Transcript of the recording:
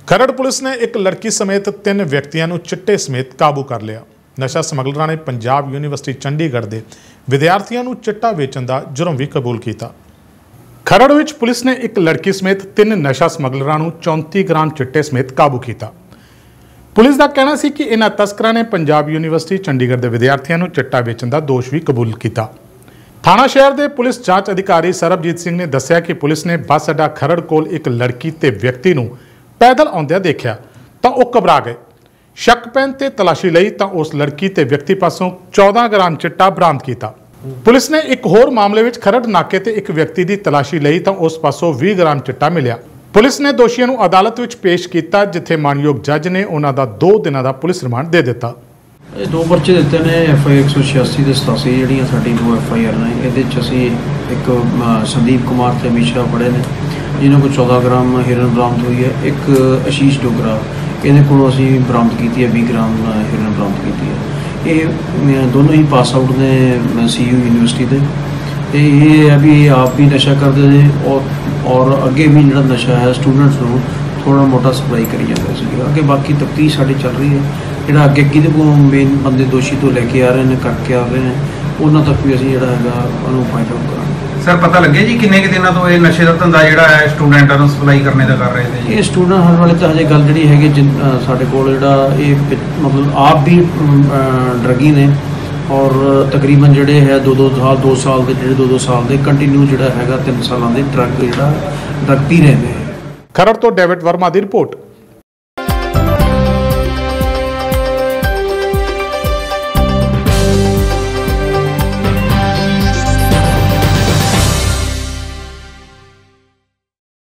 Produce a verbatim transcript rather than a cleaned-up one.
खरड़ police ने एक लड़की समेत तीन व्यक्तियों को चिट्टे समेत काबू कर लिया। नशा समगलरां ने पंजाब यूनीवर्सिटी चंडीगढ़ के विद्यार्थियों को चिट्टा वेचण का जुर्म भी कबूल किया। खरड़ विच पुलिस ने एक लड़की समेत तीन नशा समगलरां को चौंती ग्राम चिट्टे समेत काबू किया। पुलिस का कहना है कि इन्हां तस्करां ने पंजाब यूनीवर्सिटी चंडीगढ़ के विद्यार्थियों को चिट्टा वेचण का दोष भी कबूल किया। थाना शहर के पुलिस जांच अधिकारी सरबजीत सिंह ने दस्सिया कि पुलिस ने बस अड्डा खरड़ कोल एक लड़की ते व्यक्ति को पैदल आउंदियां देखा तो वह घबरा गए। शक पैन ते तलाशी लई तो उस लड़की ते व्यक्ति पासों चौदह ग्राम चिट्टा बरामद किया। पुलिस ने एक होर मामले में खरड़ नाके ते एक व्यक्ति की तलाशी लई तो उस पासों बीस ग्राम चिट्टा मिलिया। पुलिस ने दोषियों को अदालत में पेश किया, जिथे मानयोग जज ने उन्हों का दो दिनों का पुलिस रिमांड दे दिता। दो पर्चे दिते ने एफ आई एक सौ छियासी से सतासी जी साड़ी दो एफ आई आर ने ये एक संदीप कुमार से अमीशा फड़े ने जिन्होंने को चौदह ग्राम हिरन बरामद हुई है। एक आशीष डोगरा ये को असी बरामद की है, बीस ग्राम हिरन बरामद की है। ये दोनों ही पास आउट ने सी यू यूनीवर्सिटी के। ये अभी आप भी नशा करते हैं और और अगे भी जो नशा है स्टूडेंट्स को थोड़ा मोटा सप्लाई करी जाता है। अगे बाकी तफ्तीश साड़ी चल रही है, जो अगे कि मेन बंदे दोषी तो लैके आ रहे हैं करके आ रहे हैं उन्होंने तक भी अभी जो फाइंड आउट करा। सर पता लगे जी किन्ने के दिनों तो ये नशे का धंधा जो है स्टूडेंटा को सप्लाई करने का कर रहे थे। ये स्टूडेंट हर वाले तो हजे गल जी है जिन साढ़े को मतलब आप भी ड्रगी ने और तकरीबन जोड़े है दो दो साल दो साल के जो दो दो साल के कंटिन्यू जोड़ा है तीन सालों के ड्रग जो ड्रग पी रहे हैं। खरड़ तो डेविड वर्मा की रिपोर्ट।